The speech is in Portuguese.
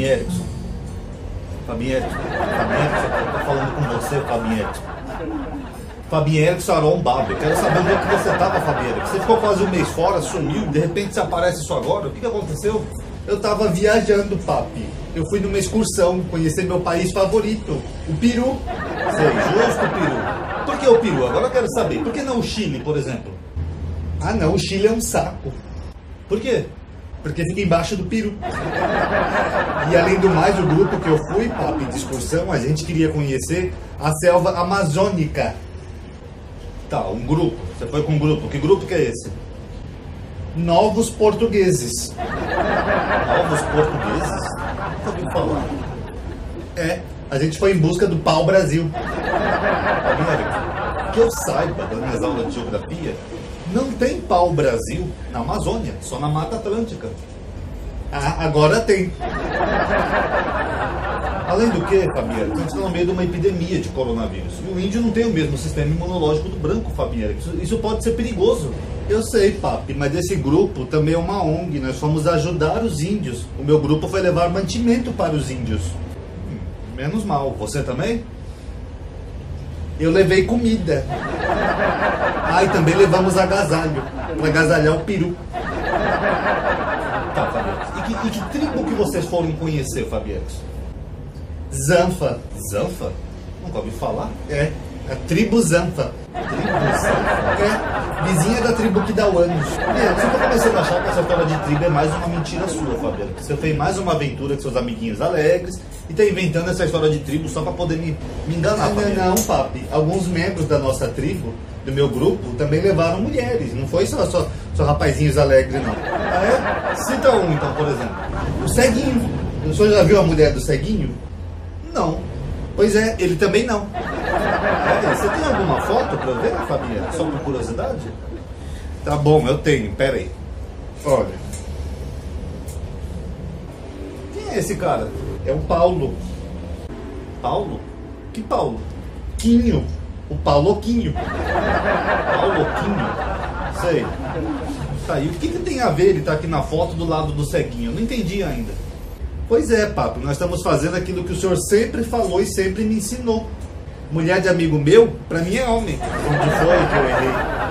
Erickson. Fabinho Erickson, eu tô falando com você, Fabinho Erickson. Fabinho Erickson arrombado. Eu quero saber onde é que você tava, Fabinho Erickson. Você ficou quase um mês fora, sumiu, de repente você aparece só agora. O que aconteceu? Eu tava viajando, papi. Eu fui numa excursão, conhecer meu país favorito, o Peru. Sei, justo o Peru. Por que o Peru? Agora eu quero saber. Por que não o Chile, por exemplo? Ah não, o Chile é um saco. Por quê? Porque fica embaixo do Peru. E além do mais, o grupo que eu fui, papi, de excursão, a gente queria conhecer a selva amazônica. Tá, um grupo. Você foi com um grupo. Que grupo que é esse? Novos Portugueses. Novos Portugueses? Nunca ouvi falar. É, a gente foi em busca do pau-brasil. América, que eu saiba das minhas aulas de geografia, não tem pau-brasil na Amazônia, só na Mata Atlântica. Ah, agora tem. Além do que, Fabiano, a gente está no meio de uma epidemia de coronavírus. E o índio não tem o mesmo sistema imunológico do branco, Fabiano. Isso pode ser perigoso. Eu sei, papi, mas esse grupo também é uma ONG. Nós fomos ajudar os índios. O meu grupo foi levar mantimento para os índios. Menos mal. Você também? Eu levei comida. Ah, e também levamos agasalho. Para agasalhar o peru. Tá, Fabiano. E que tribo que vocês foram conhecer, Fabiano? Zanfa. Zanfa? Nunca ouvi falar? É, a tribo Zanfa. Tribo Zanfa? É, vizinha da tribo Kidawanios. Você tá começando a achar que essa história de tribo é mais uma mentira sua, Fabiano. Que você fez mais uma aventura com seus amiguinhos alegres e tá inventando essa história de tribo só pra poder me enganar, Fabiano. Não, papi. Alguns membros da nossa tribo, do meu grupo, também levaram mulheres. Não foi só rapazinhos alegres, não. Ah, é? Cita um, então, por exemplo. O Ceguinho. O senhor já viu a mulher do Ceguinho? Não. Pois é, ele também não. É, você tem alguma foto pra eu ver, Fabiana? Só por curiosidade? Tá bom, eu tenho. Pera aí. Olha. Quem é esse cara? É o Paulo. Paulo? Que Paulo? Quinho. O Pauloquinho. Pauloquinho? Sei. Tá, e o que tem a ver ele tá aqui na foto do lado do Ceguinho? Eu não entendi ainda. Pois é, papo, nós estamos fazendo aquilo que o senhor sempre falou e sempre me ensinou. Mulher de amigo meu, pra mim é homem. Onde foi que eu errei?